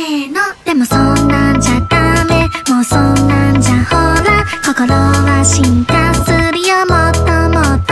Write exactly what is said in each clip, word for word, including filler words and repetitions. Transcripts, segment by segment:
ーの。でもそんなんじゃダメ、もうそんなんじゃほら心は進化するよもっともっと。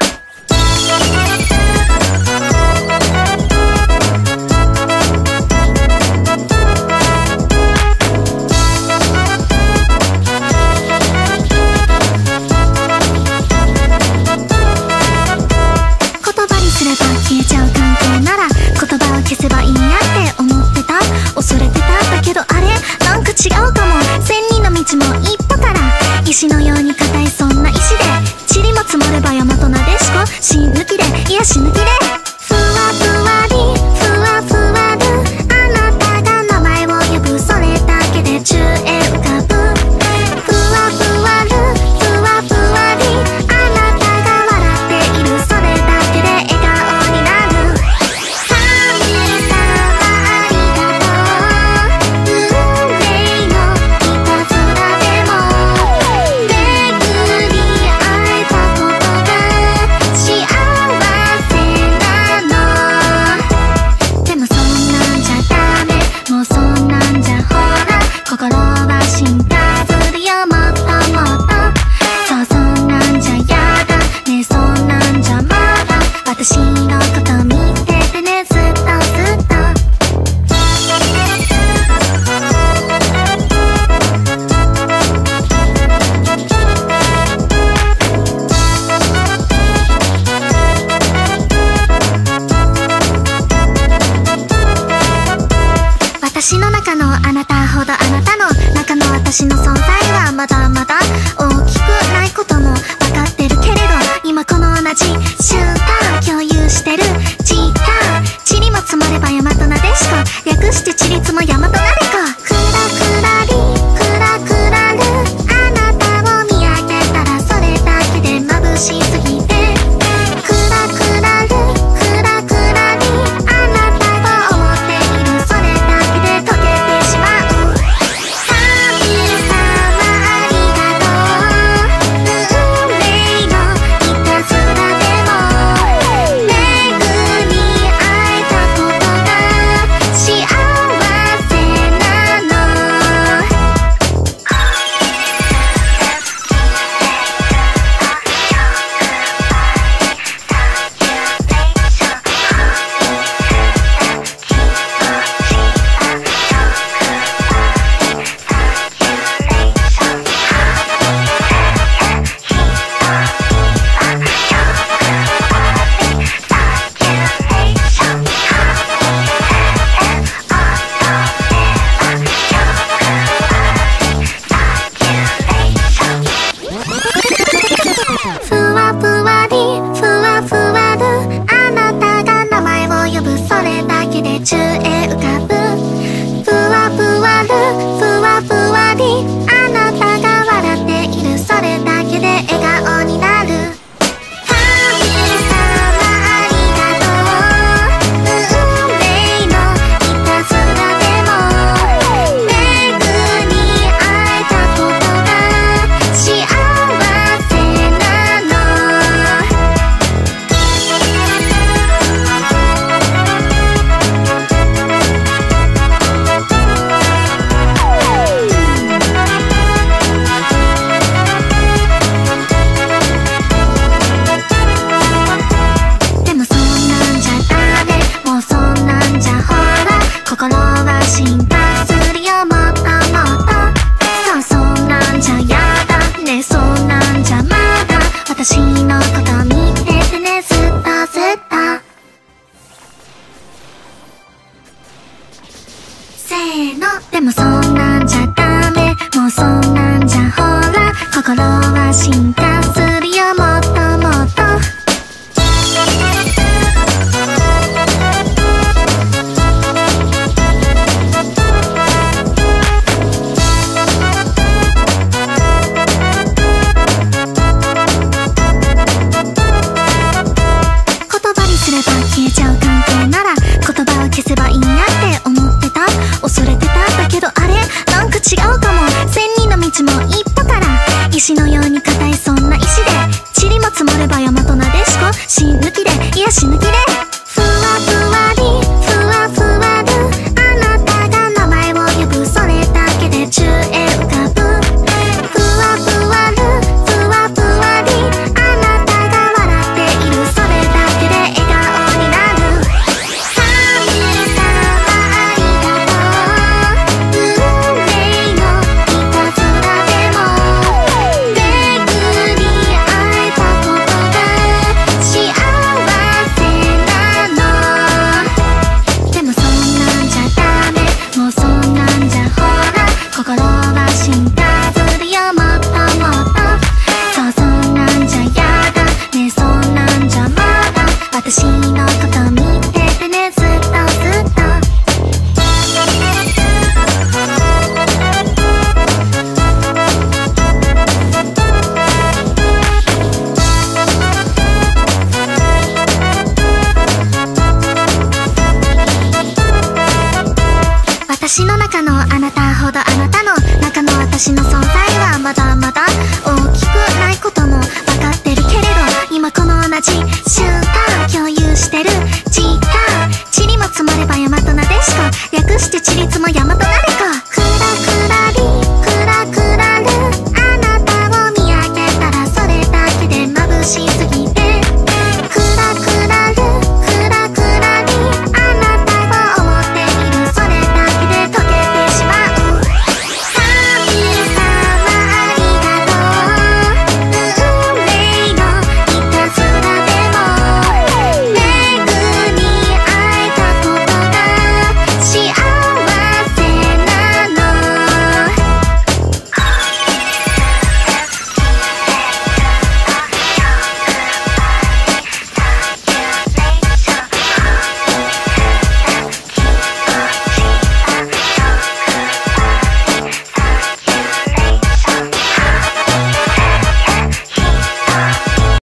言葉にすれば消えちゃう関係なら言葉を消せばいいやって思ってた、恐れてた。だけどあれなんか違うかも。千人の道も一歩から石のように硬いそんな石で塵も積もれば大和なでしこ。芯抜きでいや死抜きでふわふわりふわふわるあなたが名前を呼ぶそれだけで宙へ浮かぶ。ふわふわるふわふわりあなたが笑っているそれだけで笑顔になる。神様ありがとう、運命のいたずらでも巡り会えたことが幸せなの。でもそんなんじゃダメ、もうそんなんじゃほら心は進化するよもっともっと。そうそんなんじゃやだね、そんなんじゃまだ私のこと見ててねずっとずっと。私の中のあなたほどあなたの中の私の存在はまだまだ大きくないことも分かってるけれど、今この同じ瞬間共有してる時間。塵も積もれば大和なでしこ、略して塵積も大和なでこ。クラクラリクラクラルあなたを見上げたらそれだけで眩しすぎてクラクラルクラクラリあなたを思っているそれだけで溶けてしまう。神様ありがとう、運命のいたずらでも巡り会えたことが幸せなの。ふわふわりふわふわるあなたが名前を呼ぶそれだけで宙へ浮かぶ。ふわふわるふわふわりあなたが笑っているそれだけで笑顔になる。神様ありがとう、運命のいたずらでも巡り会えたことが幸せなの。でもそんなんじゃダメ、もうそんなんじゃほら心は進化するよもっともっと。そうそんなんじゃやだね、そんなんじゃまだ私のこと見ててねずっとずっと。せーの。でもそんなんじゃダメ、もうそんなんじゃほら心は進化するよもっともっと。言葉にすれば消えちゃう関係なら言葉を消せばいいやって思ってた、恐れてた。だけどあれなんか違うかも。千人の道も一歩から石のように硬いそんな石で塵も積もれば大和なでしこ。芯抜きでいや死抜きでふわふわりふわふわるあなたが名前私の中のあなたほどあなたの中の私の存在はまだまだ大きくないことも分かってるけれど、今この同じ瞬間共有してる時間、塵も積もれば山となでしこ、略して塵つも山となでこ。